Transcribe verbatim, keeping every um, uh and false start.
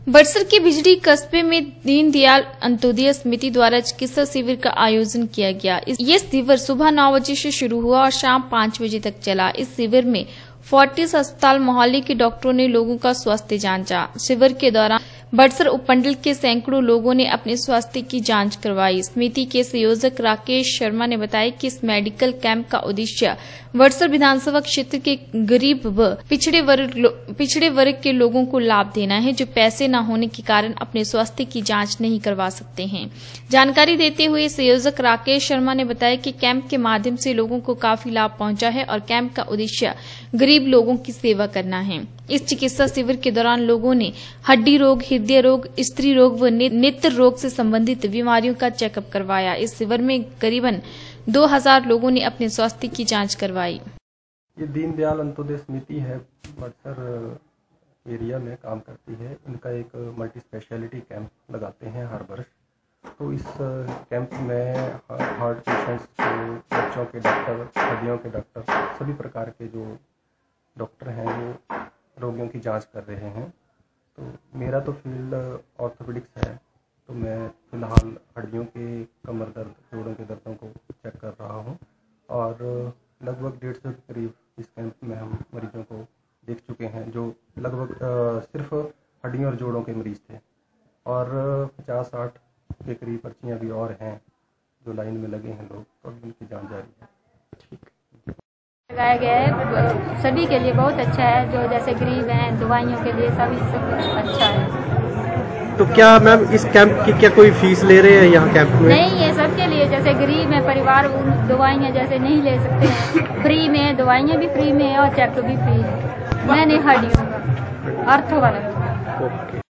बड़सर के बिजली कस्बे में दीनदयाल अंत्योदय समिति द्वारा चिकित्सा शिविर का आयोजन किया गया। ये शिविर सुबह नौ बजे से शुरू हुआ और शाम पाँच बजे तक चला। इस शिविर में फोर्टिस अस्पताल मोहाली के डॉक्टरों ने लोगों का स्वास्थ्य जांचा। शिविर के दौरान बड़सर उपमंडल के सैकड़ों लोगों ने अपने स्वास्थ्य की जांच करवाई। समिति के संयोजक राकेश शर्मा ने बताया कि इस मेडिकल कैंप का उद्देश्य बड़सर विधानसभा क्षेत्र के गरीब व पिछड़े वर्ग पिछड़े वर्ग के लोगों को लाभ देना है, जो पैसे न होने के कारण अपने स्वास्थ्य की जांच नहीं करवा सकते हैं। जानकारी देते हुए संयोजक राकेश शर्मा ने बताया कि कैंप के माध्यम से लोगों को काफी लाभ पहुंचा है और कैंप का उद्देश्य गरीब लोगों की सेवा करना है। इस चिकित्सा शिविर के दौरान लोगों ने हड्डी रोग, हृदय रोग, स्त्री रोग व नेत्र रोग से संबंधित बीमारियों का चेकअप करवाया। इस शिविर में करीबन दो हजार लोगों ने अपने स्वास्थ्य की जांच करवाई। ये दीनदयाल अंत्योदय समिति है, बड़सर एरिया में काम करती है। इनका एक मल्टी स्पेशलिटी कैंप लगाते हैं हर वर्ष। तो इस कैंप में हार्ट पेशेंट्स को, बच्चों के डॉक्टर, हड्डियों के डॉक्टर, सभी प्रकार के जो डॉक्टर हैं वो रोगियों की जांच कर रहे हैं। तो मेरा तो फील्ड ऑर्थोपेडिक्स है, तो मैं फिलहाल हड्डियों के, कमर दर्द, जोड़ों के दर्दों को चेक कर रहा हूं और लगभग डेढ़ सौ के करीब इस कैंप में हम मरीजों को देख चुके हैं, जो लगभग सिर्फ हड्डियों और जोड़ों के मरीज थे और पचास साठ के करीब पर्चियाँ भी और हैं जो लाइन में लगे हैं लोग, तो अभी उनकी जांच जारी है। ठीक लगाया गया है, सभी के लिए बहुत अच्छा है, जो जैसे गरीब हैं, दवाइयों के लिए सभी सब अच्छा है। तो क्या मैम इस कैंप की क्या कोई फीस ले रहे हैं यहाँ कैंप में? नहीं, ये सबके लिए, जैसे गरीब है परिवार, दवाइयाँ जैसे नहीं ले सकते हैं, फ्री में दवाइयाँ भी फ्री में है और चेक भी फ्री है। मैंने हड्डियों का, अर्थो वाला।